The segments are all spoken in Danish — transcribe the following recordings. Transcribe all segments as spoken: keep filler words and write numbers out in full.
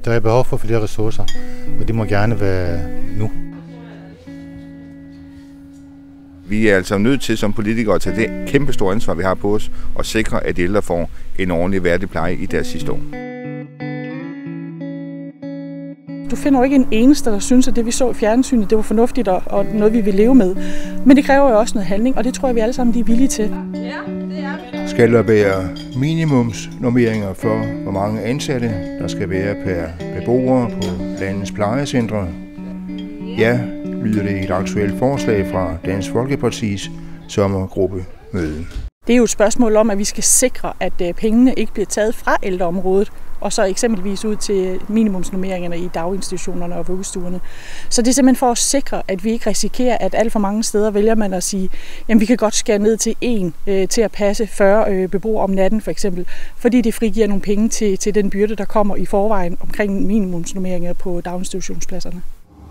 Der er behov for flere ressourcer, og det må gerne være nu. Vi er altså nødt til som politikere at tage det kæmpe store ansvar, vi har på os, og sikre, at de ældre får en ordentlig værdig pleje i deres sidste år. Du finder jo ikke en eneste, der synes, at det vi så i fjernsynet, det var fornuftigt og noget, vi vil leve med. Men det kræver jo også noget handling, og det tror jeg, vi alle sammen er villige til. Ja, det er vi. Skal der være minimumsnormeringer for, hvor mange ansatte der skal være per beboere på landets plejecentre? Ja, lyder det et aktuelt forslag fra Dansk Folkepartis sommergruppemøde. Det er jo et spørgsmål om, at vi skal sikre, at pengene ikke bliver taget fra ældreområdet, og så eksempelvis ud til minimumsnormeringerne i daginstitutionerne og vuggestuerne. Så det er simpelthen for at sikre, at vi ikke risikerer, at alt for mange steder vælger man at sige, jamen vi kan godt skære ned til en øh, til at passe fyrre øh, beboere om natten for eksempel, fordi det frigiver nogle penge til, til den byrde, der kommer i forvejen omkring minimumsnormeringer på daginstitutionspladserne.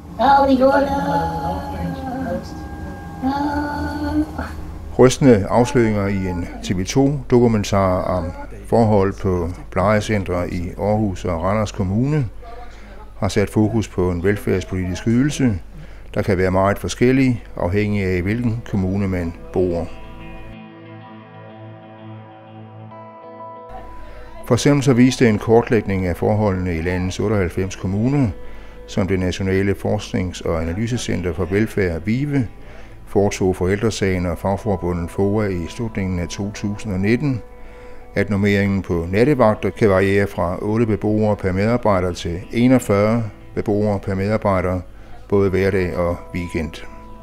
Rystende afsløringer i en T V to-dokumentar om forhold på plejecentre i Aarhus og Randers Kommune har sat fokus på en velfærdspolitisk ydelse, der kan være meget forskellig, afhængig af hvilken kommune man bor. For eksempel så viste en kortlægning af forholdene i landets otteoghalvfems kommuner, som det Nationale Forsknings- og Analysecenter for Velfærd, VIVE, foretog for Ældre Sagen og fagforbundet FOA i slutningen af to tusind og nitten, at normeringen på nattevagter kan variere fra otte beboere per medarbejder til enogfyrre beboere per medarbejder, både hverdag og weekend.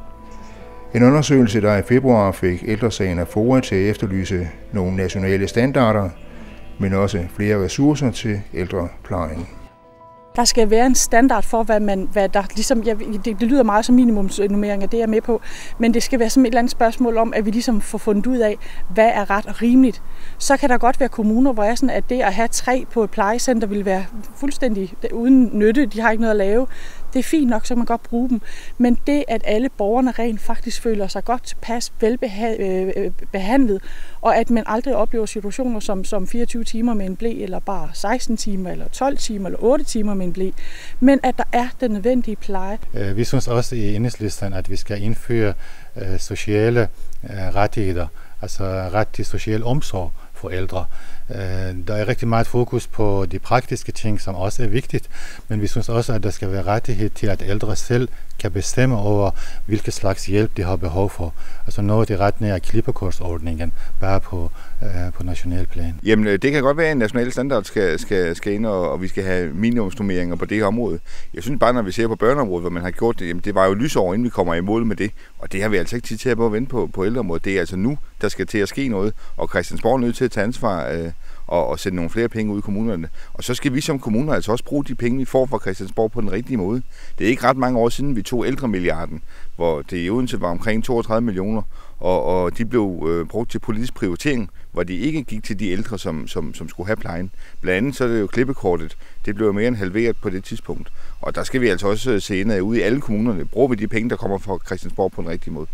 En undersøgelse, der i februar fik Ældre Sagen og FOA til at efterlyse nogle nationale standarder, men også flere ressourcer til ældreplejen. Der skal være en standard for, hvad, man, hvad der ligesom, ja, det, det lyder meget som minimumsnormeringer, det er jeg med på, men det skal være som et eller andet spørgsmål om, at vi ligesom får fundet ud af, hvad er ret og rimeligt. Så kan der godt være kommuner, hvor er sådan, at det at have tre på et plejecenter vil være fuldstændig uden nytte, de har ikke noget at lave. Det er fint nok, så kan man godt bruge dem, men det, at alle borgerne rent faktisk føler sig godt tilpas, velbehandlet, og at man aldrig oplever situationer som, som fireogtyve timer med en ble, eller bare seksten timer, eller tolv timer, eller otte timer med en ble, men at der er den nødvendige pleje. Vi synes også i Enhedslisten, at vi skal indføre sociale rettigheder, altså ret til social omsorg for ældre. Der er rigtig meget fokus på de praktiske ting, som også er vigtigt, men vi synes også, at der skal være rettighed til, at ældre selv kan bestemme over, hvilke slags hjælp de har behov for. Altså noget i retning af klippekortsordningen, bare på, øh, på national plan. Jamen, det kan godt være, at en national standard skal, skal, skal ind, og, og vi skal have minimumsnormeringer på det her område. Jeg synes bare, når vi ser på børneområdet, hvor man har gjort det, jamen, det var jo lysår, inden vi kommer i mål med det, og det har vi altså ikke tid til at vente på på ældreområdet. Det er altså nu, der skal til at ske noget, og Christiansborg er nødt til at tage ansvar øh, og, og sætte nogle flere penge ud i kommunerne. Og så skal vi som kommuner altså også bruge de penge, vi får fra Christiansborg på den rigtige måde. Det er ikke ret mange år siden, vi tog ældremilliarden, hvor det i Odense var omkring toogtredive millioner, og, og de blev øh, brugt til politisk prioritering, hvor de ikke gik til de ældre, som, som, som skulle have plejen. Blandt andet så er det jo klippekortet, det blev mere end halveret på det tidspunkt. Og der skal vi altså også se indad ude i alle kommunerne. Bruger vi de penge, der kommer fra Christiansborg på den rigtige måde.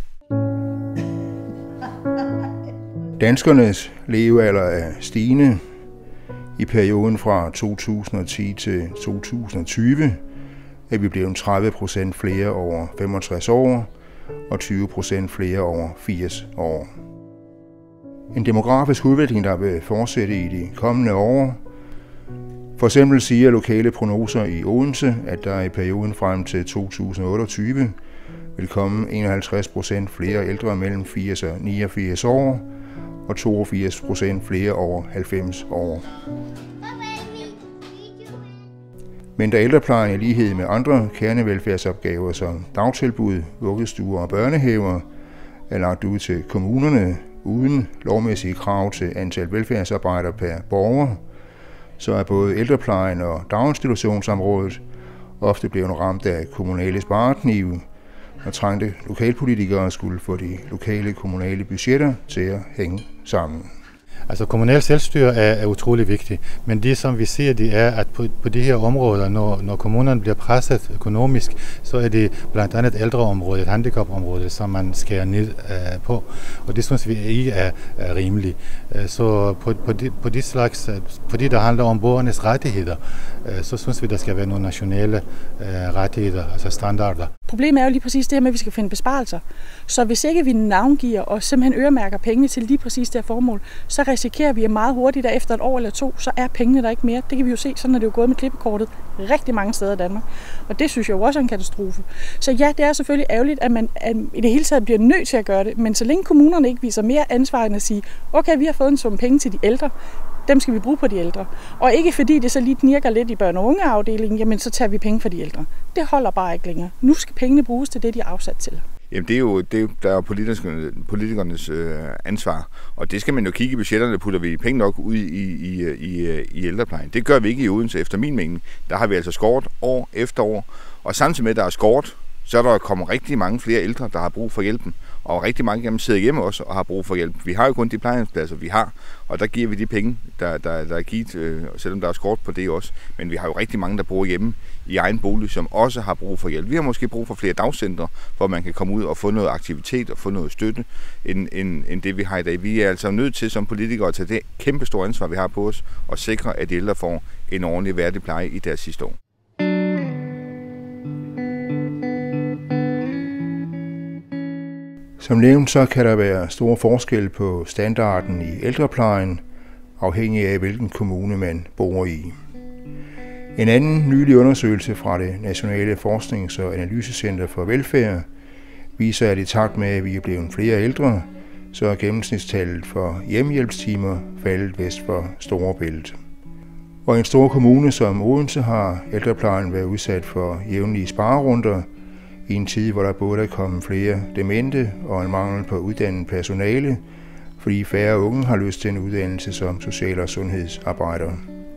Danskernes levealder er stigende. I perioden fra to tusind og ti til to tusind og tyve er vi blevet tredive procent flere over femogtres år og tyve procent flere over firs år. En demografisk udvikling, der vil fortsætte i de kommende år. For eksempel siger lokale prognoser i Odense, at der i perioden frem til to tusind og otteogtyve vil komme enoghalvtreds procent flere ældre mellem firs og niogfirs år, og toogfirs procent flere over halvfems år. Men da ældreplejen i lighed med andre kernevelfærdsopgaver som dagtilbud, vuggestuer og børnehaver er lagt ud til kommunerne uden lovmæssige krav til antal velfærdsarbejdere per borger, så er både ældreplejen og daginstitutionsområdet ofte blevet ramt af kommunale spareknive, og trængte lokalpolitikere skulle få de lokale kommunale budgetter til at hænge sammen. Altså kommunal selvstyre er, er utrolig vigtigt, men det som vi siger, det er, at på, på de her områder, når, når kommunerne bliver presset økonomisk, så er det blandt andet ældreområdet, handicapområdet, som man skærer ned uh, på, og det synes vi ikke er, er rimeligt. Uh, så på, på, de, på de slags, på de der handler om borgernes rettigheder, uh, så synes vi, der skal være nogle nationale uh, rettigheder, altså standarder. Problemet er jo lige præcis det her med, at vi skal finde besparelser. Så hvis ikke vi navngiver og simpelthen øremærker pengene til lige præcis det her formål, så risikerer vi, at meget hurtigt, at efter et år eller to, så er pengene der ikke mere. Det kan vi jo se, sådan er det jo gået med klippekortet rigtig mange steder i Danmark. Og det synes jeg jo også er en katastrofe. Så ja, det er selvfølgelig ærgerligt, at man at i det hele taget bliver nødt til at gøre det, men så længe kommunerne ikke viser mere ansvar end at sige, okay, vi har fået en sum penge til de ældre, dem skal vi bruge på de ældre. Og ikke fordi det så lige knirker lidt i børne- og ungeafdelingen, jamen så tager vi penge for de ældre. Det holder bare ikke længere. Nu skal pengene bruges til det, de er afsat til. Jamen det er jo, det er jo der er politikernes øh, ansvar, og det skal man jo kigge i budgetterne, putter vi penge nok ud i, i, i, i ældreplejen. Det gør vi ikke i Odense, efter min mening. Der har vi altså skåret år efter år, og samtidig med, at der er skåret, så er der kommet rigtig mange flere ældre, der har brug for hjælpen. Og rigtig mange af dem sidder hjemme også og har brug for hjælp. Vi har jo kun de plejehjemspladser, vi har, og der giver vi de penge, der, der, der er givet, øh, selvom der er skort på det også. Men vi har jo rigtig mange, der bor hjemme i egen bolig, som også har brug for hjælp. Vi har måske brug for flere dagcentre, hvor man kan komme ud og få noget aktivitet og få noget støtte, end, end, end det vi har i dag. Vi er altså nødt til som politikere at tage det kæmpe store ansvar, vi har på os, og sikre, at de ældre får en ordentlig værdig pleje i deres sidste år. Som nævnt, så kan der være store forskel på standarden i ældreplejen, afhængig af hvilken kommune man bor i. En anden nylig undersøgelse fra det Nationale Forsknings- og Analysecenter for Velfærd viser, at i takt med, at vi er blevet flere ældre, så er gennemsnitstallet for hjemmehjælpstimer faldet vest for Storebælt. Og i en stor kommune som Odense har ældreplejen været udsat for jævnlige sparerunder, i en tid, hvor der både er kommet flere demente og en mangel på uddannet personale, fordi færre unge har lyst til en uddannelse som social- og sundhedsarbejder.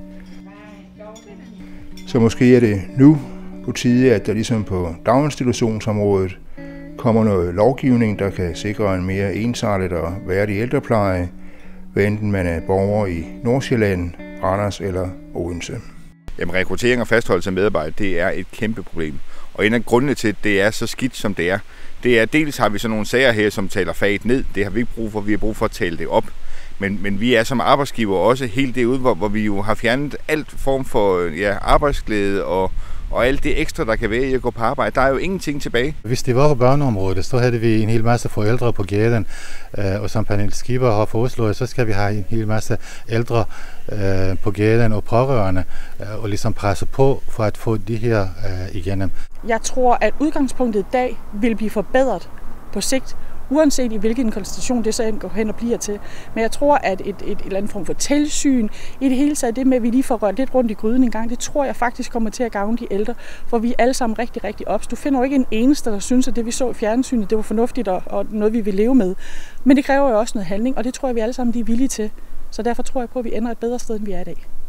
Så måske er det nu på tide, at der ligesom på daginstitutionsområdet kommer noget lovgivning, der kan sikre en mere ensartet og værdig ældrepleje, hvad enten man er borger i Nordsjælland, Randers eller Odense. Jamen, rekruttering og fastholdelse af medarbejdere, det er et kæmpe problem. Og en af grundene til, at det er så skidt, som det er, det er, dels har vi sådan nogle sager her, som taler faget ned. Det har vi ikke brug for. Vi har brug for at tale det op. Men, men vi er som arbejdsgiver også helt derude, hvor, hvor vi jo har fjernet alt form for ja, arbejdsglæde og, og alt det ekstra, der kan være i at gå på arbejde. Der er jo ingenting tilbage. Hvis det var på børneområdet, så havde vi en hel masse forældre på gaden, og som Pernille Skipper har foreslået, så skal vi have en hel masse ældre på gaden og pårørende, og ligesom presse på for at få de her igennem. Jeg tror, at udgangspunktet i dag vil blive forbedret på sigt, uanset i hvilken konstellation det så går hen og bliver til. Men jeg tror, at et, et, et eller andet form for tilsyn, i det hele taget det med, at vi lige får rørt lidt rundt i gryden en gang, det tror jeg faktisk kommer til at gavne de ældre, for vi er alle sammen rigtig, rigtig ops. Du finder jo ikke en eneste, der synes, at det vi så i fjernsynet, det var fornuftigt og, og noget, vi vil leve med. Men det kræver jo også noget handling, og det tror jeg, vi alle sammen de er villige til. Så derfor tror jeg på, at vi ender et bedre sted, end vi er i dag.